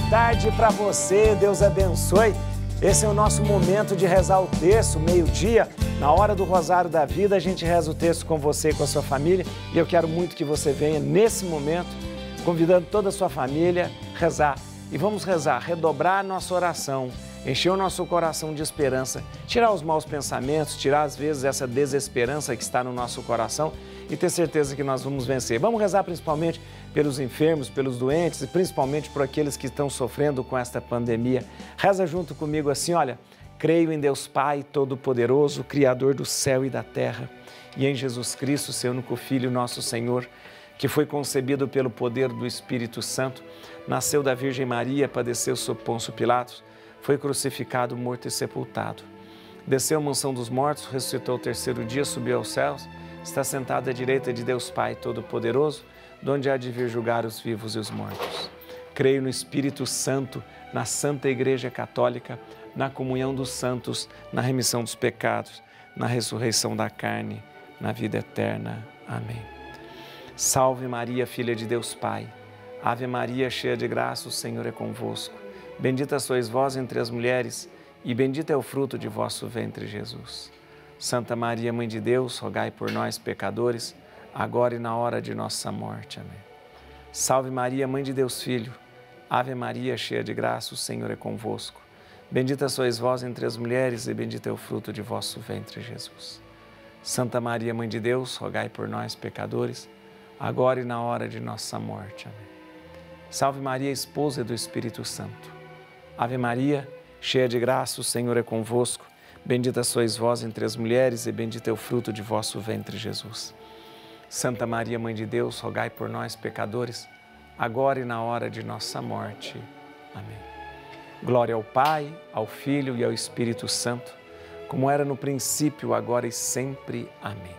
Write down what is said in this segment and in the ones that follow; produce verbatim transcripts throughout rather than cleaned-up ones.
tarde para você, Deus abençoe. Esse é o nosso momento de rezar o terço, meio-dia. Na hora do Rosário da Vida, a gente reza o terço com você e com a sua família. E eu quero muito que você venha nesse momento, convidando toda a sua família a rezar. E vamos rezar, redobrar a nossa oração, encher o nosso coração de esperança, tirar os maus pensamentos, tirar às vezes essa desesperança que está no nosso coração e ter certeza que nós vamos vencer. Vamos rezar principalmente pelos enfermos, pelos doentes e principalmente por aqueles que estão sofrendo com esta pandemia. Reza junto comigo assim, olha, creio em Deus Pai Todo-Poderoso, Criador do céu e da terra, e em Jesus Cristo, seu único Filho, nosso Senhor, que foi concebido pelo poder do Espírito Santo, nasceu da Virgem Maria, padeceu sob Pôncio Pilatos, foi crucificado, morto e sepultado. Desceu à mansão dos mortos, ressuscitou ao terceiro dia, subiu aos céus, está sentado à direita de Deus Pai Todo-Poderoso, de onde há de vir julgar os vivos e os mortos. Creio no Espírito Santo, na Santa Igreja Católica, na comunhão dos santos, na remissão dos pecados, na ressurreição da carne, na vida eterna. Amém. Salve Maria, filha de Deus Pai. Ave Maria, cheia de graça, o Senhor é convosco. Bendita sois vós entre as mulheres, e bendito é o fruto de vosso ventre, Jesus. Santa Maria, Mãe de Deus, rogai por nós, pecadores, agora e na hora de nossa morte. Amém. Salve Maria, Mãe de Deus Filho. Ave Maria, cheia de graça, o Senhor é convosco. Bendita sois vós entre as mulheres, e bendito é o fruto de vosso ventre, Jesus. Santa Maria, Mãe de Deus, rogai por nós, pecadores, agora e na hora de nossa morte. Amém. Salve Maria, esposa do Espírito Santo. Ave Maria, cheia de graça, o Senhor é convosco. Bendita sois vós entre as mulheres e bendito é o fruto de vosso ventre, Jesus. Santa Maria, Mãe de Deus, rogai por nós, pecadores, agora e na hora de nossa morte. Amém. Glória ao Pai, ao Filho e ao Espírito Santo, como era no princípio, agora e sempre. Amém.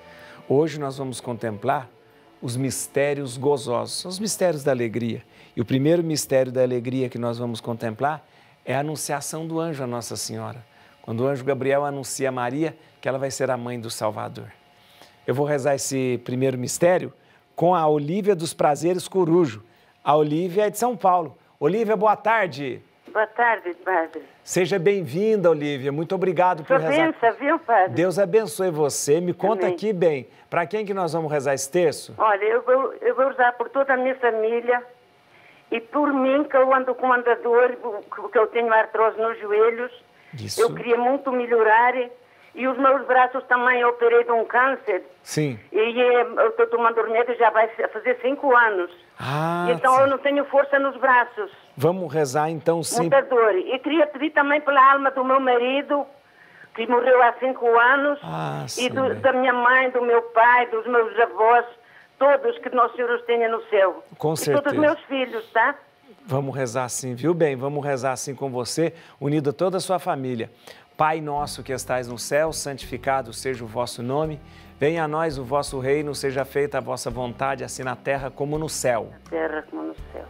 Hoje nós vamos contemplar os mistérios gozosos, os mistérios da alegria. E o primeiro mistério da alegria que nós vamos contemplar é a anunciação do anjo a Nossa Senhora. Quando o anjo Gabriel anuncia a Maria que ela vai ser a mãe do Salvador. Eu vou rezar esse primeiro mistério com a Olívia dos Prazeres Corujo. A Olívia é de São Paulo. Olívia, boa tarde. Boa tarde, padre. Seja bem-vinda, Olívia. Muito obrigado por Sua rezar. benção, viu, padre? Deus abençoe você. Me conta Amém. aqui bem. Para quem que nós vamos rezar esse terço? Olha, eu vou, eu vou rezar por toda a minha família e por mim, que eu ando com andador, que eu tenho artrose nos joelhos. Isso. Eu queria muito melhorar e os meus braços também, eu operei de um câncer. Sim. E eh, eu estou tomando remédio já vai fazer cinco anos. Ah, E então sim. eu não tenho força nos braços. Vamos rezar então sim. Muita dor. E queria pedir também pela alma do meu marido, que morreu há cinco anos, Ah, e sim, do, bem. da minha mãe, do meu pai, dos meus avós, todos que Nosso Senhor os tenha no céu. Com e certeza. todos os meus filhos, tá? Vamos rezar assim, viu bem? Vamos rezar assim com você, unido a toda a sua família. Pai nosso que estais no céu, santificado seja o vosso nome. Venha a nós o vosso reino, seja feita a vossa vontade, assim na terra como no céu. Na terra como no céu.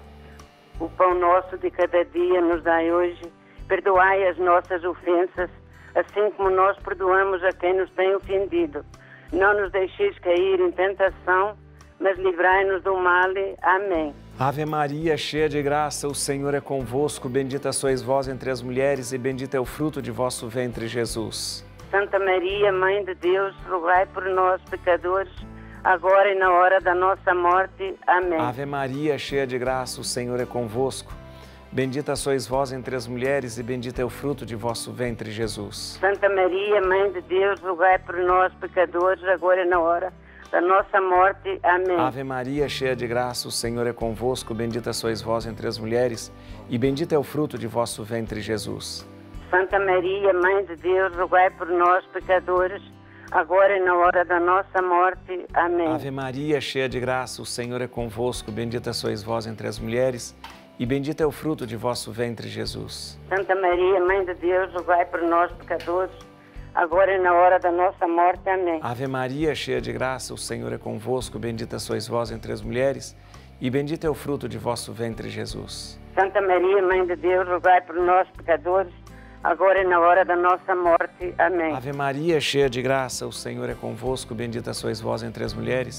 O pão nosso de cada dia nos dai hoje. Perdoai as nossas ofensas, assim como nós perdoamos a quem nos tem ofendido. Não nos deixeis cair em tentação, mas livrai-nos do mal. Amém. Ave Maria, cheia de graça, o Senhor é convosco. Bendita sois vós entre as mulheres e bendito é o fruto de vosso ventre, Jesus. Santa Maria, Mãe de Deus, rogai por nós, pecadores, agora e na hora da nossa morte. Amém. Ave Maria, cheia de graça, o Senhor é convosco. Bendita sois vós entre as mulheres e bendito é o fruto de vosso ventre, Jesus. Santa Maria, Mãe de Deus, rogai por nós, pecadores, agora e na hora da nossa morte. Amém. Ave Maria, cheia de graça, o Senhor é convosco. Bendita sois vós entre as mulheres e bendito é o fruto de vosso ventre, Jesus. Santa Maria, Mãe de Deus, rogai por nós, pecadores, agora e na hora da nossa morte. Amém. Ave Maria, cheia de graça, o Senhor é convosco. Bendita sois vós entre as mulheres e bendito é o fruto de vosso ventre, Jesus. Santa Maria, Mãe de Deus, rogai por nós, pecadores, agora e na hora da nossa morte. Amém. Ave Maria, cheia de graça, o Senhor é convosco. Bendita sois vós entre as mulheres e bendito é o fruto de vosso ventre, Jesus. Santa Maria, Mãe de Deus, rogai por nós, pecadores, agora e na hora da nossa morte. Amém. Ave Maria, cheia de graça, o Senhor é convosco. Bendita sois vós entre as mulheres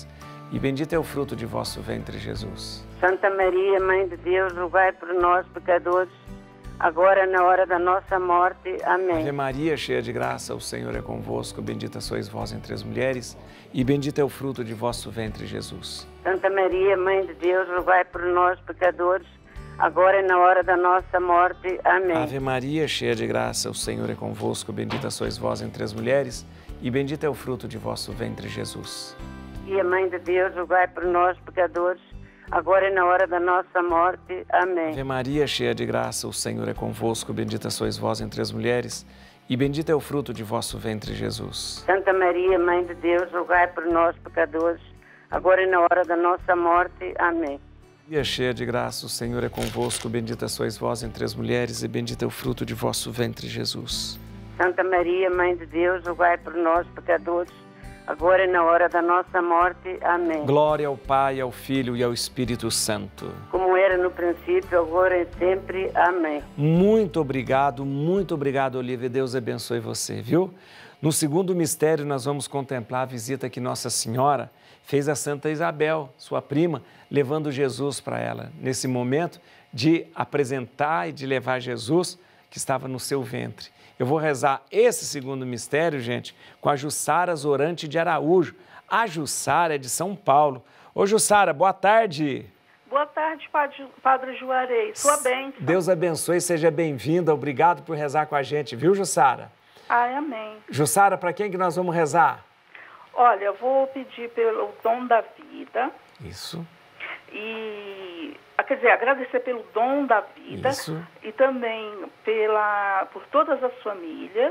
e bendito é o fruto de vosso ventre, Jesus. Santa Maria, Mãe de Deus, rogai por nós, pecadores, agora na hora da nossa morte. Amém. Ave Maria, cheia de graça, o Senhor é convosco, bendita sois vós entre as mulheres, e bendito é o fruto de vosso ventre, Jesus. Santa Maria, Mãe de Deus, rogai por nós, pecadores, agora na hora da nossa morte. Amém. Ave Maria, cheia de graça, o Senhor é convosco, bendita sois vós entre as mulheres, e bendito é o fruto de vosso ventre, Jesus. E a Mãe de Deus, rogai por nós, pecadores, agora e na hora da nossa morte. Amém. Ave Maria, cheia de graça, o Senhor é convosco, bendita sois vós entre as mulheres, e bendito é o fruto de vosso ventre, Jesus. Santa Maria, Mãe de Deus, rogai por nós, pecadores, agora e na hora da nossa morte. Amém. Maria, cheia de graça, o Senhor é convosco, bendita sois vós entre as mulheres, e bendito é o fruto de vosso ventre, Jesus. Santa Maria, Mãe de Deus, rogai por nós, pecadores, agora e na hora da nossa morte. Amém. Glória ao Pai, ao Filho e ao Espírito Santo. Como era no princípio, agora e sempre. Amém. Muito obrigado, muito obrigado, Olívia. Deus abençoe você, viu? No segundo mistério, nós vamos contemplar a visita que Nossa Senhora fez a Santa Isabel, sua prima, levando Jesus para ela. Nesse momento de apresentar e de levar Jesus, que estava no seu ventre. Eu vou rezar esse segundo mistério, gente, com a Jussara Zorante de Araújo. A Jussara é de São Paulo. Ô, Jussara, boa tarde. Boa tarde, Padre, Padre Juarez. Sua bênção. Deus abençoe, seja bem-vinda. Obrigado por rezar com a gente, viu, Jussara? Ai, amém. Jussara, para quem que nós vamos rezar? Olha, eu vou pedir pelo dom da vida. Isso. E, quer dizer, agradecer pelo dom da vida. Isso. E também pela, por todas as famílias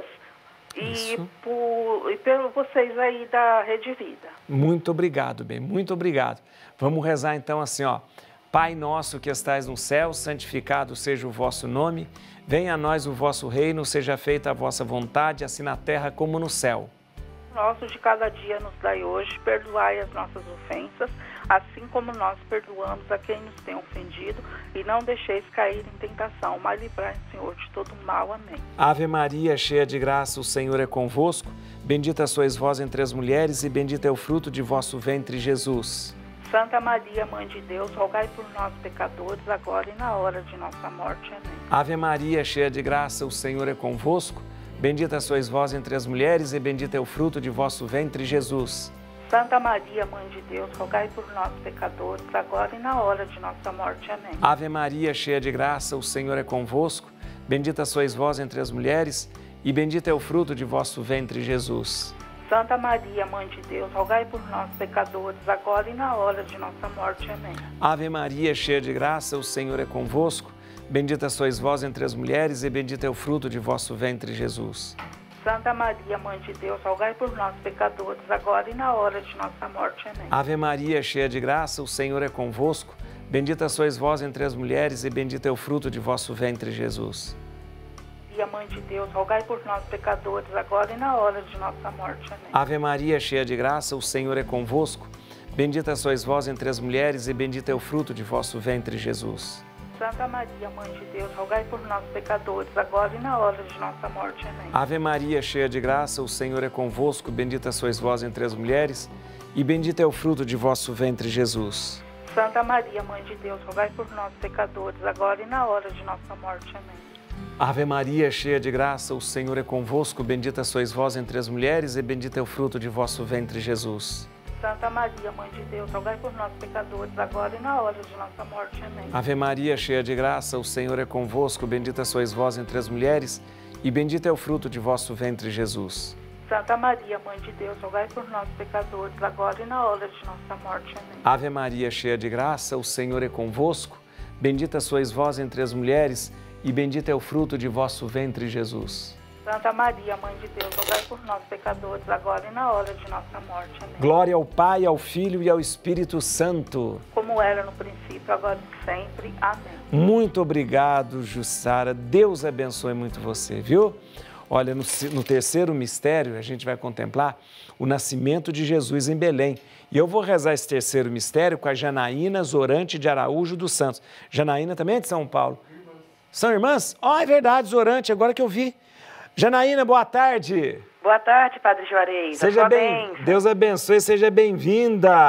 e por, e por vocês aí da Rede Vida. Muito obrigado, bem, muito obrigado. Vamos rezar então assim, ó. Pai nosso que estais no céu, santificado seja o vosso nome. Venha a nós o vosso reino, seja feita a vossa vontade, assim na terra como no céu. Nosso de cada dia nos dai hoje, perdoai as nossas ofensas, assim como nós perdoamos a quem nos tem ofendido, e não deixeis cair em tentação, mas livrai, Senhor, de todo mal. Amém. Ave Maria, cheia de graça, o Senhor é convosco. Bendita sois vós entre as mulheres, e bendito é o fruto de vosso ventre, Jesus. Santa Maria, Mãe de Deus, rogai por nós, pecadores, agora e na hora de nossa morte. Amém. Ave Maria, cheia de graça, o Senhor é convosco. Bendita sois vós entre as mulheres, e bendito é o fruto de vosso ventre, Jesus. Santa Maria, Mãe de Deus, rogai por nós, pecadores, agora e na hora de nossa morte. Amém. Ave Maria, cheia de graça, o Senhor é convosco. Bendita sois vós entre as mulheres, e bendito é o fruto de vosso ventre, Jesus. Santa Maria, Mãe de Deus, rogai por nós, pecadores, agora e na hora de nossa morte. Amém. Ave Maria, cheia de graça, o Senhor é convosco. Bendita sois vós entre as mulheres, e bendito é o fruto de vosso ventre, Jesus. Santa Maria, Mãe de Deus, rogai por nós, pecadores, agora e na hora de nossa morte. Amém. Ave Maria, cheia de graça, o Senhor é convosco. Bendita sois vós entre as mulheres, e bendito é o fruto de vosso ventre, Jesus. Maria, Mãe de Deus, rogai por nós, pecadores, agora e na hora de nossa morte. Amém. Ave Maria, cheia de graça, o Senhor é convosco. Bendita sois vós entre as mulheres, e bendito é o fruto de vosso ventre, Jesus. Santa Maria, Mãe de Deus, rogai por nós, pecadores, agora e na hora de nossa morte. Amém. Ave Maria, cheia de graça, o Senhor é convosco. Bendita sois vós entre as mulheres, e bendito é o fruto de vosso ventre, Jesus. Santa Maria, Mãe de Deus, rogai por nós, pecadores, agora e na hora de nossa morte. Amém. Ave Maria, cheia de graça, o Senhor é convosco. Bendita sois vós entre as mulheres, e bendito é o fruto de vosso ventre, Jesus. Santa Maria, Mãe de Deus, rogai por nós, pecadores, agora e na hora de nossa morte. Amém. Ave Maria, cheia de graça, o Senhor é convosco. Bendita sois vós entre as mulheres, e bendito é o fruto de vosso ventre, Jesus. Santa Maria, Mãe de Deus, rogai por nós, pecadores, agora e na hora de nossa morte. Amém. Ave Maria, cheia de graça, o Senhor é convosco. Bendita sois vós entre as mulheres, e bendito é o fruto de vosso ventre, Jesus. Santa Maria, Mãe de Deus, rogai por nós, pecadores, agora e na hora de nossa morte. Amém. Glória ao Pai, ao Filho e ao Espírito Santo. Como era no princípio, agora e sempre. Amém. Muito obrigado, Jussara. Deus abençoe muito você, viu? Olha, no, no terceiro mistério, a gente vai contemplar o nascimento de Jesus em Belém. E eu vou rezar esse terceiro mistério com a Janaína Zorante de Araújo dos Santos. Janaína também é de São Paulo. São irmãs? Oh, é verdade, Zorante, agora que eu vi. Janaína, boa tarde. Boa tarde, Padre Juarez. Seja bem, Deus abençoe, seja bem-vinda.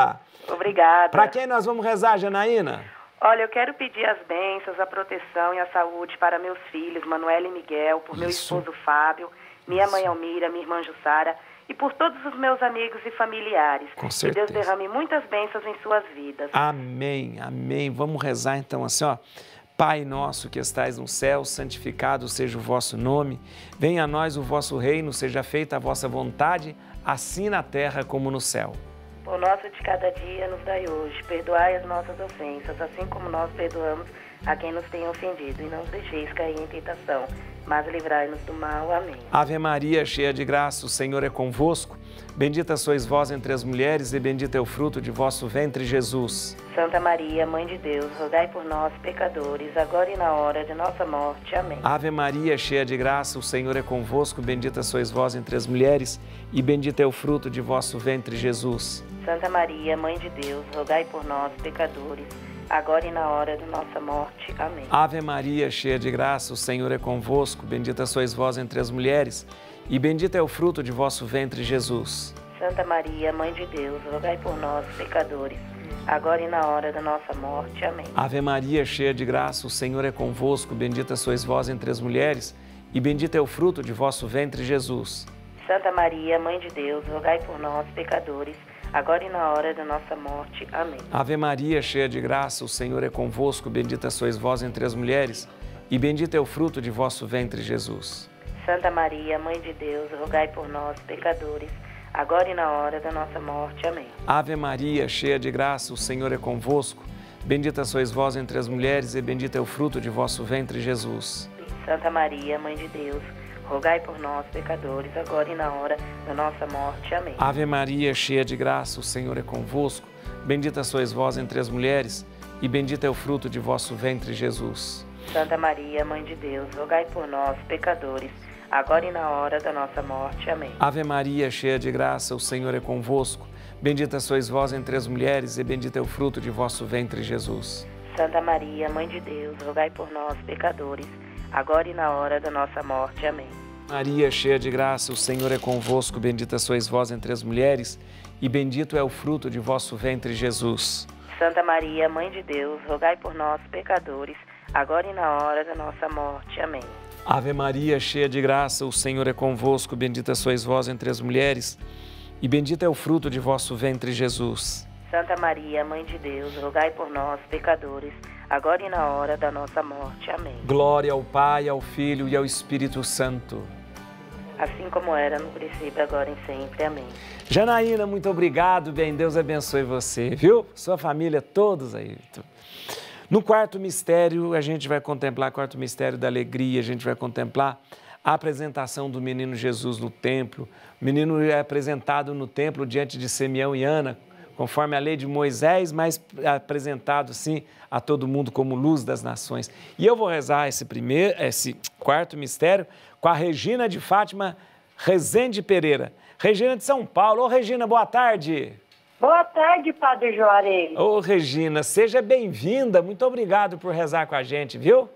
Obrigada. Para quem nós vamos rezar, Janaína? Olha, eu quero pedir as bênçãos, a proteção e a saúde para meus filhos, Manuela e Miguel, por meu Isso. esposo Fábio, minha Isso. mãe Almira, minha irmã Jussara e por todos os meus amigos e familiares. Com Que certeza. Deus derrame muitas bênçãos em suas vidas. Amém, amém. Vamos rezar então assim, ó. Pai nosso que estais no céu, santificado seja o vosso nome. Venha a nós o vosso reino, seja feita a vossa vontade, assim na terra como no céu. O nosso de cada dia nos dai hoje. Perdoai as nossas ofensas, assim como nós perdoamos a quem nos tem ofendido. E não os deixeis cair em tentação, mas livrai-nos do mal. Amém. Ave Maria, cheia de graça, o Senhor é convosco. Bendita sois vós entre as mulheres e bendito é o fruto de vosso ventre, Jesus. Santa Maria, Mãe de Deus, rogai por nós, pecadores, agora e na hora de nossa morte. Amém. Ave Maria, cheia de graça, o Senhor é convosco. Bendita sois vós entre as mulheres e bendito é o fruto de vosso ventre, Jesus. Santa Maria, Mãe de Deus, rogai por nós, pecadores, agora e na hora de nossa morte. Amém. Ave Maria, cheia de graça, o Senhor é convosco. Bendita sois vós entre as mulheres e bendito é o fruto de vosso ventre, Jesus. Santa Maria, Mãe de Deus, rogai por nós, pecadores, agora e na hora da nossa morte. Amém. Ave Maria, cheia de graça, o Senhor é convosco. Bendita sois vós entre as mulheres e bendito é o fruto de vosso ventre, Jesus. Santa Maria, Mãe de Deus, rogai por nós, pecadores, agora e na hora da nossa morte. Amém. Ave Maria, cheia de graça, o Senhor é convosco. Bendita sois vós entre as mulheres e bendito é o fruto de vosso ventre, Jesus. Santa Maria, Mãe de Deus, rogai por nós, pecadores, agora e na hora da nossa morte. Amém. Ave Maria, cheia de graça, o Senhor é convosco. Bendita sois vós entre as mulheres e bendito é o fruto de vosso ventre, Jesus. Santa Maria, Mãe de Deus, rogai por nós, pecadores, agora e na hora da nossa morte. Amém. Ave Maria, cheia de graça, o Senhor é convosco. Bendita sois vós entre as mulheres e bendito é o fruto de vosso ventre, Jesus. Santa Maria, Mãe de Deus, rogai por nós, pecadores, agora e na hora da nossa morte. Amém. Ave Maria, cheia de graça, o Senhor é convosco. Bendita sois vós entre as mulheres e bendito é o fruto de vosso ventre, Jesus. Santa Maria, Mãe de Deus, rogai por nós, pecadores, agora e na hora da nossa morte. Amém. Maria, cheia de graça, o Senhor é convosco. Bendita sois vós entre as mulheres e bendito é o fruto de vosso ventre, Jesus. Santa Maria, Mãe de Deus, rogai por nós, pecadores, agora e na hora da nossa morte. Amém. Ave Maria, cheia de graça, o Senhor é convosco. Bendita sois vós entre as mulheres e bendito é o fruto de vosso ventre, Jesus. Santa Maria, Mãe de Deus, rogai por nós, pecadores, agora e na hora da nossa morte. Amém. Glória ao Pai, ao Filho e ao Espírito Santo. Assim como era no princípio, agora e sempre. Amém. Janaína, muito obrigado. Bem, Deus abençoe você, viu? Sua família, todos aí. No quarto mistério, a gente vai contemplar, quarto mistério da alegria, a gente vai contemplar a apresentação do menino Jesus no templo. O menino é apresentado no templo diante de Simeão e Ana, conforme a lei de Moisés, mas apresentado, sim, a todo mundo como luz das nações. E eu vou rezar esse primeiro, esse quarto mistério com a Regina de Fátima Rezende Pereira. Regina de São Paulo. Ô, Regina, boa tarde. Boa tarde, Padre Juarez. Ô, Regina, seja bem-vinda. Muito obrigado por rezar com a gente, viu?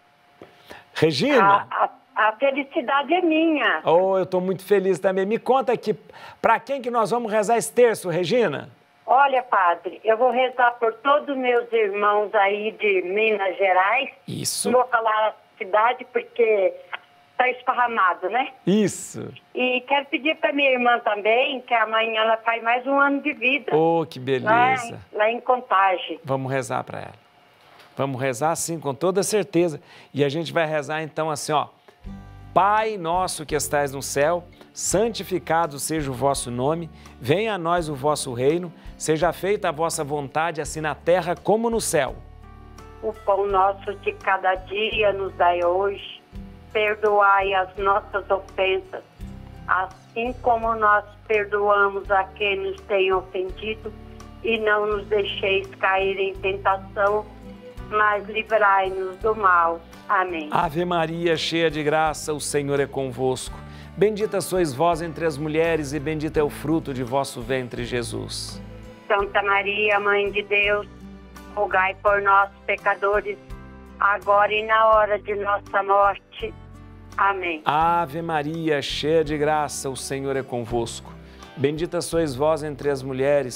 Regina. A, a, a felicidade é minha. Oh, eu estou muito feliz também. Me conta aqui, para quem que nós vamos rezar esse terço, Regina? Olha, Padre, eu vou rezar por todos os meus irmãos aí de Minas Gerais. Isso. Não vou falar a cidade porque está esparramado, né? Isso. E quero pedir para minha irmã também, que amanhã ela faz mais um ano de vida. Oh, que beleza. Lá, em- lá em Contagem. Vamos rezar para ela. Vamos rezar, sim, com toda certeza. E a gente vai rezar, então, assim, ó. Pai nosso que estais no céu, santificado seja o vosso nome, venha a nós o vosso reino, seja feita a vossa vontade, assim na terra como no céu. O pão nosso de cada dia nos dai hoje. Perdoai as nossas ofensas, assim como nós perdoamos a quem nos tem ofendido, e não nos deixeis cair em tentação, mas livrai-nos do mal. Amém. Ave Maria, cheia de graça, o Senhor é convosco. Bendita sois vós entre as mulheres e bendito é o fruto de vosso ventre, Jesus. Santa Maria, Mãe de Deus, rogai por nós, pecadores, agora e na hora de nossa morte. Amém. Ave Maria, cheia de graça, o Senhor é convosco. Bendita sois vós entre as mulheres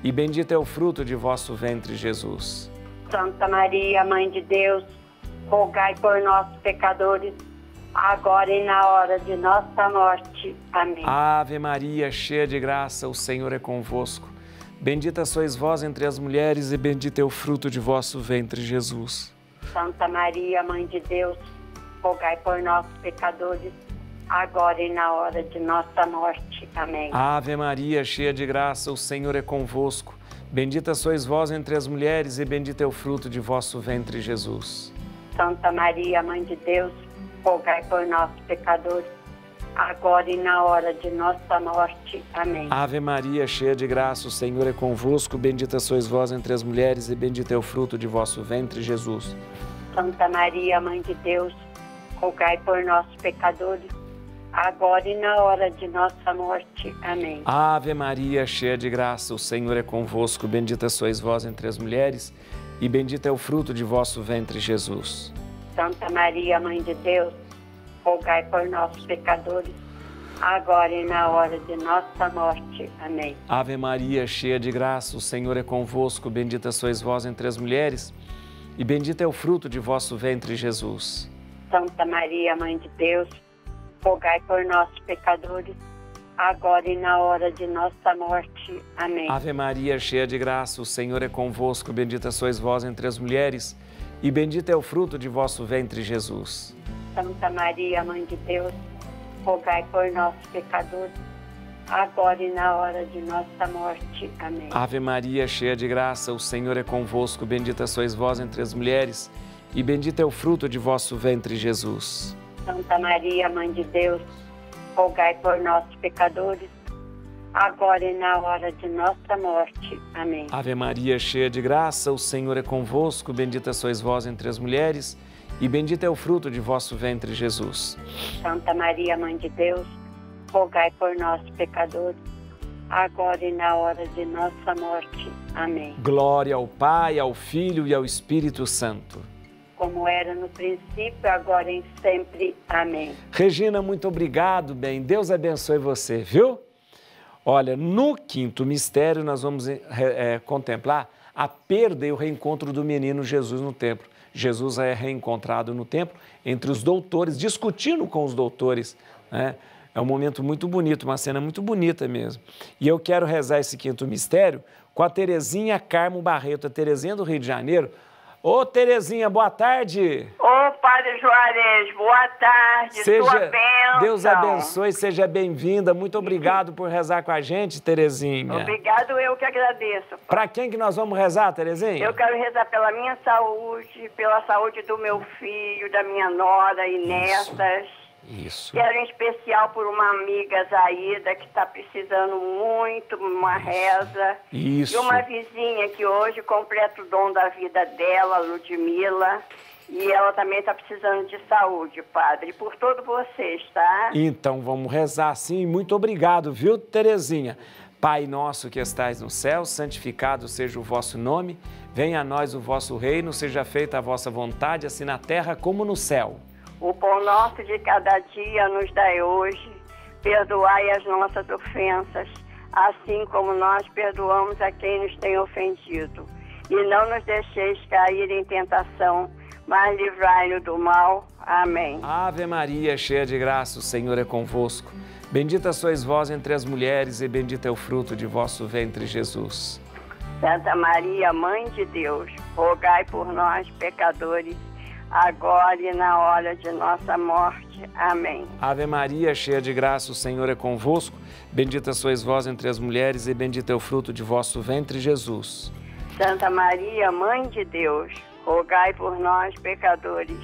e bendito é o fruto de vosso ventre, Jesus. Santa Maria, Mãe de Deus, rogai por nós, pecadores, agora e na hora de nossa morte. Amém. Ave Maria, cheia de graça, o Senhor é convosco. Bendita sois vós entre as mulheres e bendito é o fruto de vosso ventre, Jesus. Santa Maria, Mãe de Deus, rogai por nós, pecadores, agora e na hora de nossa morte. Amém. Ave Maria, cheia de graça, o Senhor é convosco. Bendita sois vós entre as mulheres e bendito é o fruto de vosso ventre, Jesus. Santa Maria, Mãe de Deus, rogai por nós, pecadores, agora e na hora de nossa morte. Amém. Ave Maria, cheia de graça, o Senhor é convosco. Bendita sois vós entre as mulheres e bendito é o fruto de vosso ventre, Jesus. Santa Maria, Mãe de Deus, rogai por nós, pecadores, agora e na hora de nossa morte. Amém. Ave Maria, cheia de graça, o Senhor é convosco. Bendita sois vós entre as mulheres e bendito é o fruto de vosso ventre, Jesus. Santa Maria, Mãe de Deus, rogai por nós, pecadores, agora e na hora de nossa morte. Amém. Ave Maria, cheia de graça, o Senhor é convosco. Bendita sois vós entre as mulheres e bendito é o fruto de vosso ventre, Jesus. Santa Maria, Mãe de Deus, rogai por nós, pecadores, agora e na hora de nossa morte. Amém. Ave Maria, cheia de graça, o Senhor é convosco. Bendita sois vós entre as mulheres e bendito é o fruto de vosso ventre, Jesus. Santa Maria, Mãe de Deus, rogai por nós, pecadores, agora e na hora de nossa morte. Amém. Ave Maria, cheia de graça, o Senhor é convosco. Bendita sois vós entre as mulheres e bendito é o fruto de vosso ventre, Jesus. Santa Maria, Mãe de Deus, rogai por nós, pecadores, agora e na hora de nossa morte. Amém. Ave Maria, cheia de graça, o Senhor é convosco. Bendita sois vós entre as mulheres e bendito é o fruto de vosso ventre, Jesus. Santa Maria, Mãe de Deus, rogai por nós, pecadores, agora e na hora de nossa morte. Amém. Glória ao Pai, ao Filho e ao Espírito Santo. Como era no princípio, agora e sempre. Amém. Regina, muito obrigado, bem. Deus abençoe você, viu? Olha, no quinto mistério nós vamos é, é, contemplar a perda e o reencontro do menino Jesus no templo. Jesus é reencontrado no templo entre os doutores, discutindo com os doutores, né? É um momento muito bonito, uma cena muito bonita mesmo. E eu quero rezar esse quinto mistério com a Terezinha Carmo Barreto, a Terezinha do Rio de Janeiro. Ô, Terezinha, boa tarde. Ô, Padre Juarez, boa tarde, seja, sua bênção. Deus abençoe, seja bem-vinda. Muito obrigado por rezar com a gente, Terezinha. Obrigado, eu que agradeço. Para quem que nós vamos rezar, Terezinha? Eu quero rezar pela minha saúde, pela saúde do meu filho, da minha nora, Inessas. Isso. Quero em especial por uma amiga, Zaida, que está precisando muito, uma reza. Isso. E uma vizinha que hoje completa o dom da vida dela, Ludmila. E ela também está precisando de saúde, Padre. E por todos vocês, tá? Então vamos rezar sim. Muito obrigado, viu, Terezinha? Pai nosso que estais no céu, santificado seja o vosso nome. Venha a nós o vosso reino, seja feita a vossa vontade, assim na terra como no céu. O pão nosso de cada dia nos dai hoje, perdoai as nossas ofensas, assim como nós perdoamos a quem nos tem ofendido. E não nos deixeis cair em tentação, mas livrai-nos do mal. Amém. Ave Maria, cheia de graça, o Senhor é convosco. Bendita sois vós entre as mulheres e bendito é o fruto de vosso ventre, Jesus. Santa Maria, Mãe de Deus, rogai por nós, pecadores, agora e na hora de nossa morte. Amém. Ave Maria, cheia de graça, o Senhor é convosco. Bendita sois vós entre as mulheres e bendito é o fruto de vosso ventre, Jesus. Santa Maria, Mãe de Deus, rogai por nós, pecadores,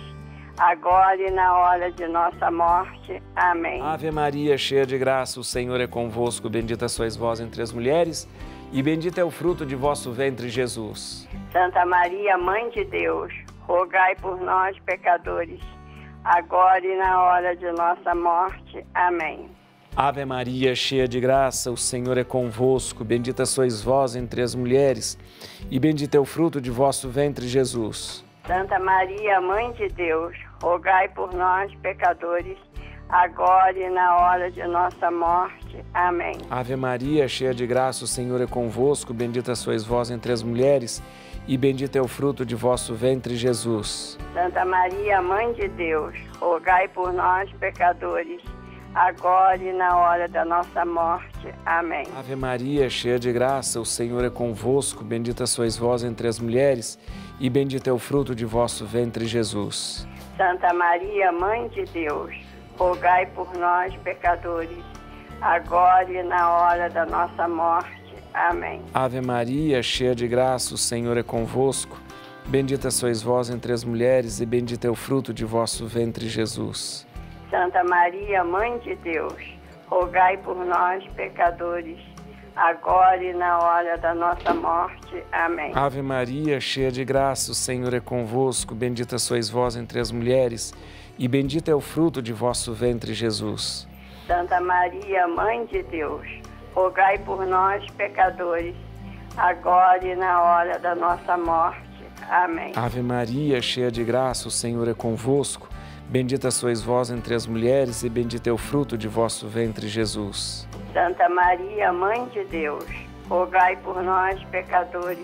agora e na hora de nossa morte. Amém. Ave Maria, cheia de graça, o Senhor é convosco. Bendita sois vós entre as mulheres e bendito é o fruto de vosso ventre, Jesus. Santa Maria, Mãe de Deus, rogai por nós, pecadores, agora e na hora de nossa morte. Amém. Ave Maria, cheia de graça, o Senhor é convosco. Bendita sois vós entre as mulheres, e bendito é o fruto de vosso ventre, Jesus. Santa Maria, Mãe de Deus, rogai por nós, pecadores, agora e na hora de nossa morte. Amém. Ave Maria, cheia de graça, o Senhor é convosco, bendita sois vós entre as mulheres, e bendito é o fruto de vosso ventre, Jesus. Santa Maria, Mãe de Deus, rogai por nós, pecadores, agora e na hora da nossa morte. Amém. Ave Maria, cheia de graça, o Senhor é convosco, bendita sois vós entre as mulheres, e bendito é o fruto de vosso ventre, Jesus. Santa Maria, Mãe de Deus, rogai por nós, pecadores, agora e na hora da nossa morte. Amém. Ave Maria, cheia de graça, o Senhor é convosco, bendita sois vós entre as mulheres, e bendito é o fruto de vosso ventre, Jesus. Santa Maria, Mãe de Deus, rogai por nós, pecadores, agora e na hora da nossa morte. Amém. Ave Maria, cheia de graça, o Senhor é convosco, bendita sois vós entre as mulheres, e bendito é o fruto de vosso ventre, Jesus. Santa Maria, Mãe de Deus, rogai por nós, pecadores, agora e na hora da nossa morte. Amém. Ave Maria, cheia de graça, o Senhor é convosco, bendita sois vós entre as mulheres, e bendito é o fruto de vosso ventre, Jesus. Santa Maria, Mãe de Deus, rogai por nós, pecadores,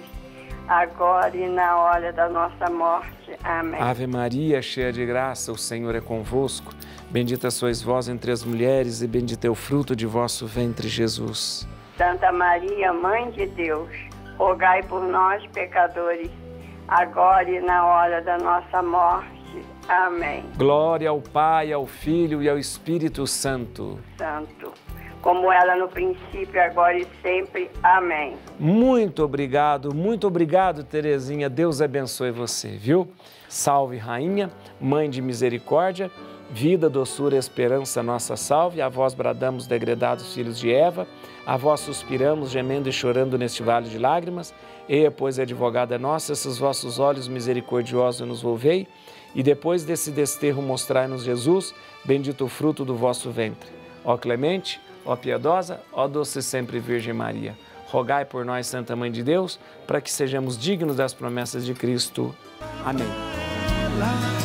agora e na hora da nossa morte. Amém. Ave Maria, cheia de graça, o Senhor é convosco, bendita sois vós entre as mulheres, e bendito é o fruto de vosso ventre, Jesus. Santa Maria, Mãe de Deus, rogai por nós, pecadores, agora e na hora da nossa morte. Amém. Glória ao Pai, ao Filho e ao Espírito Santo. Santo, como era no princípio, agora e sempre. Amém. Muito obrigado, muito obrigado, Terezinha. Deus abençoe você, viu? Salve, Rainha, Mãe de Misericórdia, vida, doçura e esperança, nossa salve. A vós bradamos, degredados filhos de Eva, a vós suspiramos, gemendo e chorando neste vale de lágrimas. Eia, pois, advogada nossa, esses vossos olhos misericordiosos nos volvei, e depois desse desterro mostrai-nos Jesus, bendito o fruto do vosso ventre. Ó clemente, ó piedosa, ó doce sempre Virgem Maria, rogai por nós, Santa Mãe de Deus, para que sejamos dignos das promessas de Cristo. Amém.